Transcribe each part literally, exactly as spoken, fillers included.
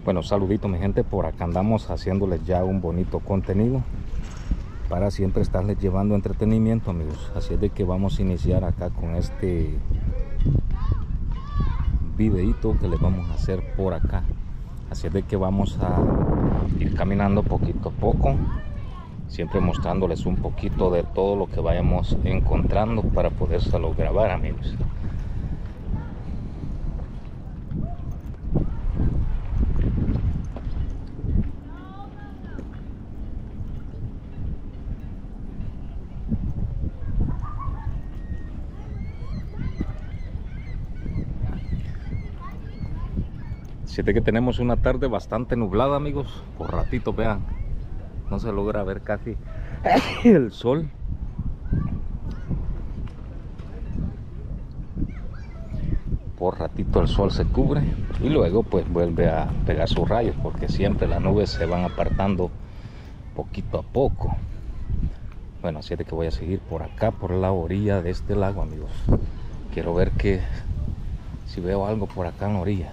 Bueno, saludito mi gente, por acá andamos haciéndoles ya un bonito contenido para siempre estarles llevando entretenimiento, amigos. Así es de que vamos a iniciar acá con este videito que les vamos a hacer por acá. Así es de que vamos a ir caminando poquito a poco, siempre mostrándoles un poquito de todo lo que vayamos encontrando para podérselo grabar, amigos. Siete que tenemos una tarde bastante nublada, amigos. Por ratito, vean, no se logra ver casi el sol. Por ratito el sol se cubre y luego pues vuelve a pegar sus rayos, porque siempre las nubes se van apartando poquito a poco. Bueno, así es de que voy a seguir por acá, por la orilla de este lago, amigos. Quiero ver que si veo algo por acá en la orilla.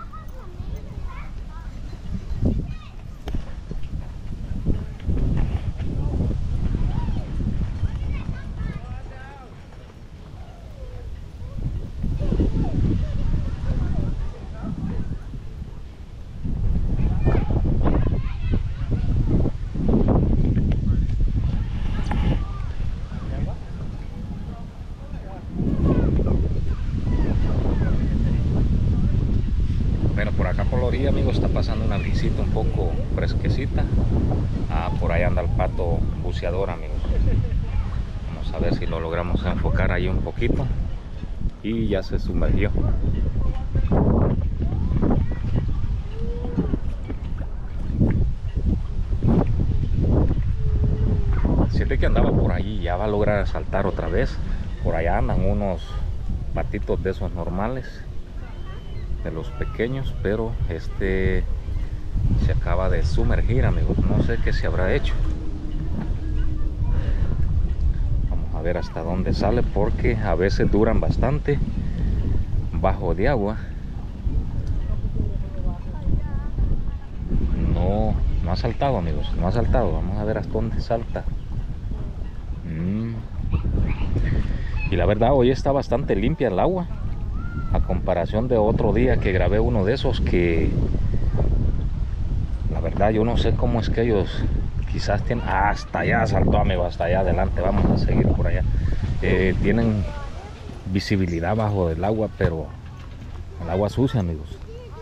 Bueno, por acá por la orilla, amigos, está pasando una brisita un poco fresquecita. Ah, por ahí anda el pato buceador, amigos. Vamos a ver si lo logramos enfocar ahí un poquito. Y ya se sumergió. Siente que andaba por ahí, ya va a lograr saltar otra vez. Por allá andan unos patitos de esos normales, de los pequeños, pero este se acaba de sumergir, amigos. No sé qué se habrá hecho. Vamos a ver hasta dónde sale, porque a veces duran bastante bajo de agua. No, no ha saltado, amigos, no ha saltado. Vamos a ver hasta dónde salta. mm. Y la verdad, hoy está bastante limpia el agua, a comparación de otro día que grabé uno de esos que la verdad yo no sé cómo es que ellos quizás tienen, ah, hasta allá saltó, amigo, hasta allá adelante. Vamos a seguir por allá. Eh, tienen visibilidad bajo del agua, pero el agua sucia, amigos.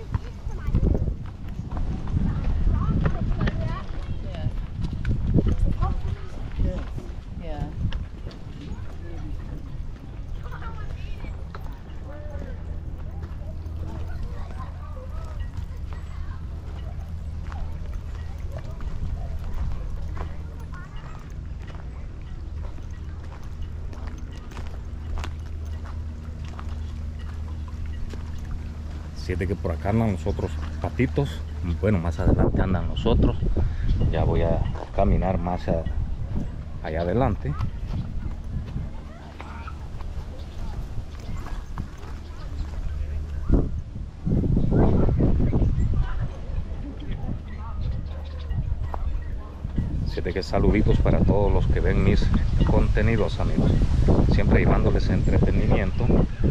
Siete que por acá andan los otros patitos. Bueno, más adelante andan los otros. Ya voy a caminar más a, allá adelante. Siete que saluditos para todos los que ven mis contenidos, amigos. Siempre llevándoles entretenimiento.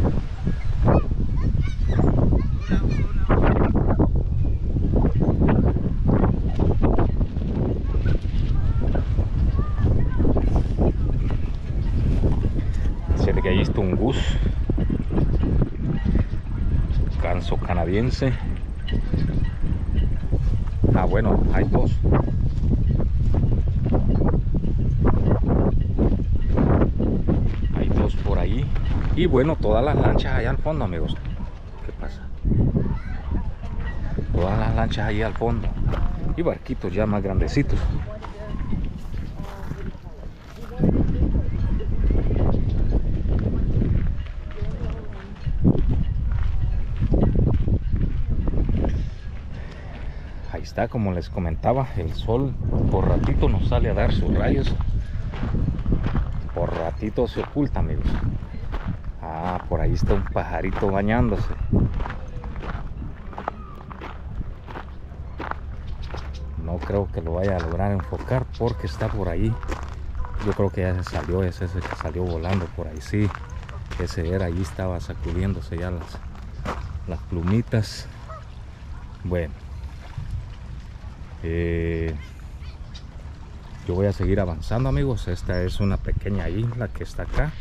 Que ahí está un gus, ganso canadiense. Ah, bueno, hay dos. Hay dos por ahí. Y bueno, todas las lanchas allá al fondo, amigos. ¿Qué pasa? Todas las lanchas allá al fondo. Y barquitos ya más grandecitos. Ahí está, como les comentaba, el sol por ratito nos sale a dar sus rayos, por ratito se oculta, amigos. Ah, por ahí está un pajarito bañándose. creo que lo vaya a lograr enfocar porque está por ahí. Yo creo que ya se salió, ese es el que salió volando por ahí, sí. Ese era, allí estaba sacudiéndose ya las, las plumitas. Bueno, eh, yo voy a seguir avanzando, amigos. Esta es una pequeña isla que está acá.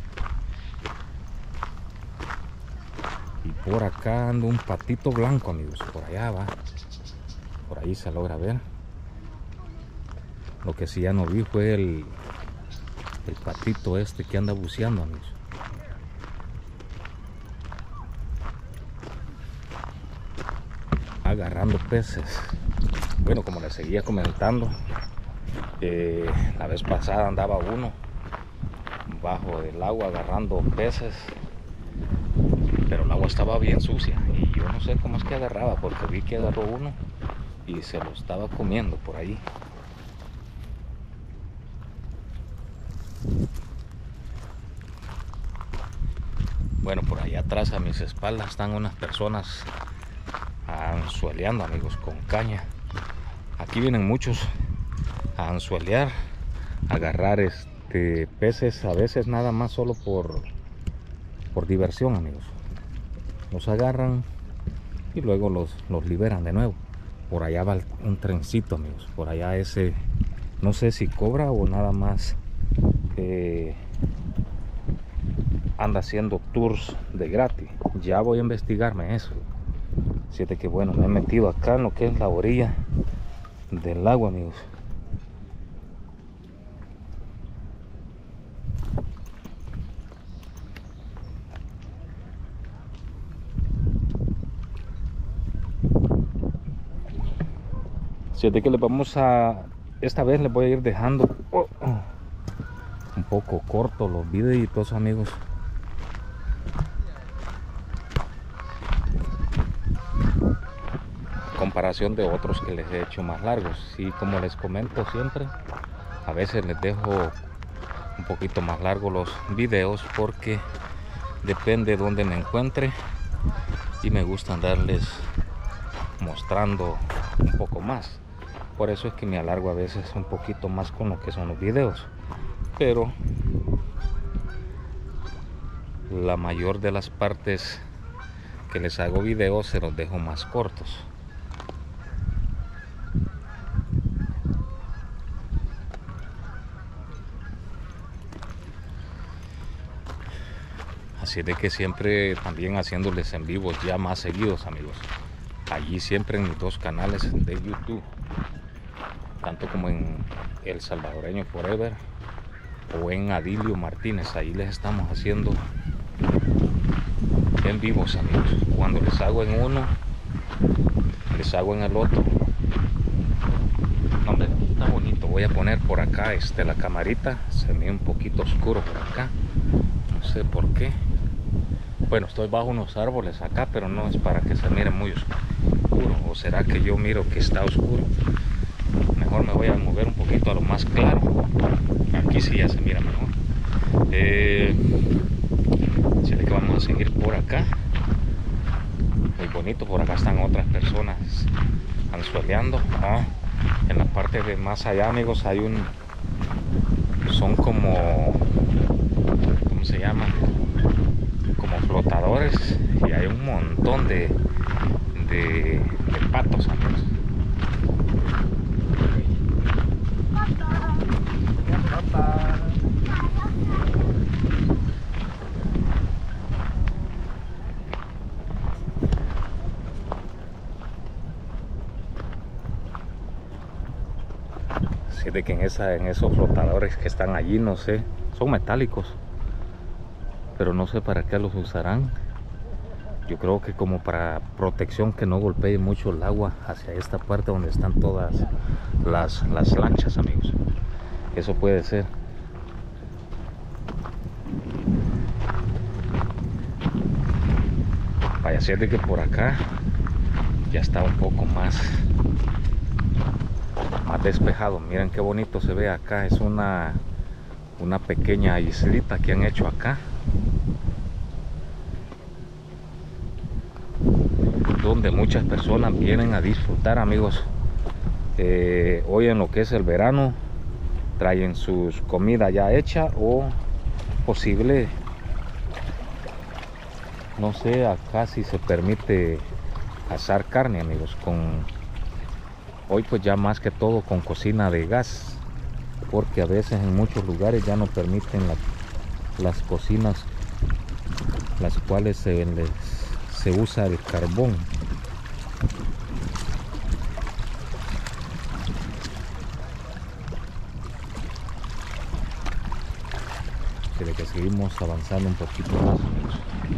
Y por acá anda un patito blanco, amigos. Por allá va. Por ahí se logra ver. Lo que sí ya no vi fue el, el patito este que anda buceando, amigos. Agarrando peces. Bueno, como les seguía comentando, eh, la vez pasada andaba uno bajo el agua agarrando peces, pero el agua estaba bien sucia y yo no sé cómo es que agarraba, porque vi que agarró uno y se lo estaba comiendo por ahí. Bueno, por allá atrás a mis espaldas están unas personas anzueleando, amigos, con caña. Aquí vienen muchos a anzuelear, a agarrar este peces, a veces nada más solo por por diversión, amigos. Los agarran y luego los, los liberan de nuevo. Por allá va un trencito, amigos. Por allá ese, no sé si cobra o nada más eh, anda haciendo tours de gratis. Ya voy a investigarme eso. Así de que bueno, me he metido acá en lo que es la orilla del agua, amigos. Así de que les vamos a, esta vez les voy a ir dejando oh, oh, un poco corto los videitos, amigos. Comparación de otros que les he hecho más largos. Y como les comento siempre, a veces les dejo un poquito más largos los videos porque depende de donde me encuentre y me gusta andarles mostrando un poco más. Por eso es que me alargo a veces un poquito más con lo que son los videos, pero la mayor de las partes que les hago videos se los dejo más cortos. Así de que siempre también haciéndoles en vivos ya más seguidos, amigos. Allí siempre en mis dos canales de YouTube, tanto como en El Salvadoreño Forever o en Adilio Martínez. Ahí les estamos haciendo en vivos, amigos. Cuando les hago en uno, les hago en el otro. No, hombre, está bonito. Voy a poner por acá este, la camarita. Se ve un poquito oscuro por acá. No sé por qué. Bueno, estoy bajo unos árboles acá, pero no es para que se mire muy oscuro. ¿O será que yo miro que está oscuro? Mejor me voy a mover un poquito a lo más claro. Aquí sí ya se mira mejor. Eh, así de que vamos a seguir por acá. Muy bonito. Por acá están otras personas anzueleando. Ah, en la parte de más allá, amigos, hay un... Son como... ¿Cómo se llama? Como flotadores. Y hay un montón de... De, de patos, amigos. Así de que en, esa, en esos flotadores que están allí, no sé, son metálicos, pero no sé para qué los usarán. Yo creo que como para protección, que no golpee mucho el agua hacia esta parte donde están todas las, las lanchas, amigos. Eso puede ser. Vaya a ser de que por acá ya está un poco más más despejado. Miren qué bonito se ve acá. Es una una pequeña islita que han hecho acá, donde muchas personas vienen a disfrutar, amigos, eh, hoy en lo que es el verano traen sus comida ya hecha, o posible, no sé, acá si se permite asar carne, amigos, con hoy pues ya más que todo con cocina de gas, porque a veces en muchos lugares ya no permiten la, las cocinas las cuales se, les, se usa el carbón. De que seguimos avanzando un poquito más, amigos.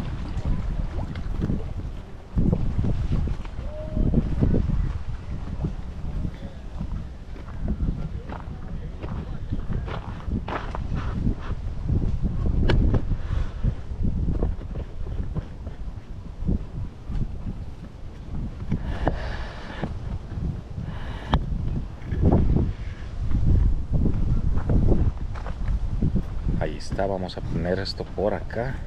Ahí está, vamos a poner esto por acá.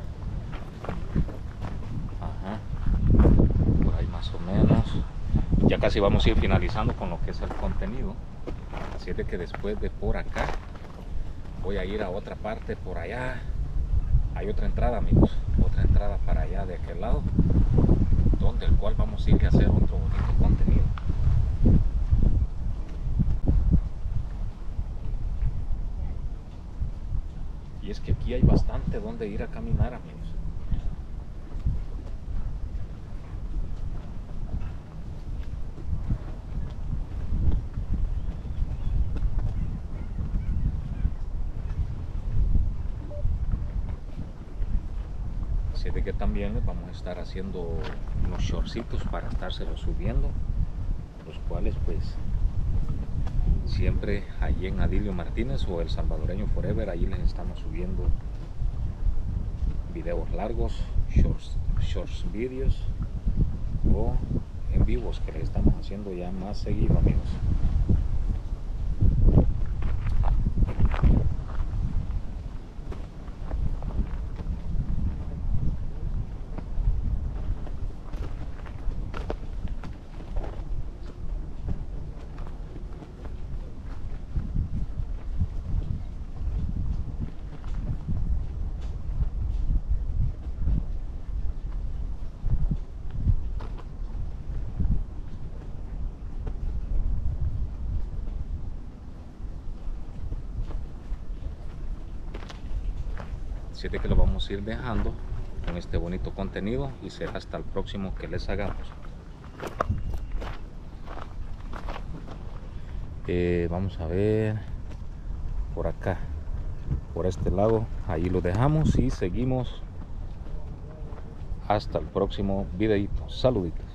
Ajá. Por ahí más o menos. Ya casi vamos a ir finalizando con lo que es el contenido. Así es de que después de por acá voy a ir a otra parte por allá. Hay otra entrada, amigos, otra entrada para allá de aquel lado, donde el cual vamos a ir a hacer otro bonito contenido. Y es que aquí hay bastante donde ir a caminar, amigos. Así de que también les vamos a estar haciendo unos shortcitos para estárselos subiendo, los cuales pues siempre allí en Adilio Martínez o El Salvadoreño Forever, ahí les estamos subiendo videos largos, shorts, shorts videos o en vivos que les estamos haciendo ya más seguido, amigos. Así de que lo vamos a ir dejando con este bonito contenido y será hasta el próximo que les hagamos. Eh, vamos a ver por acá, por este lado, ahí lo dejamos y seguimos hasta el próximo videito. Saluditos.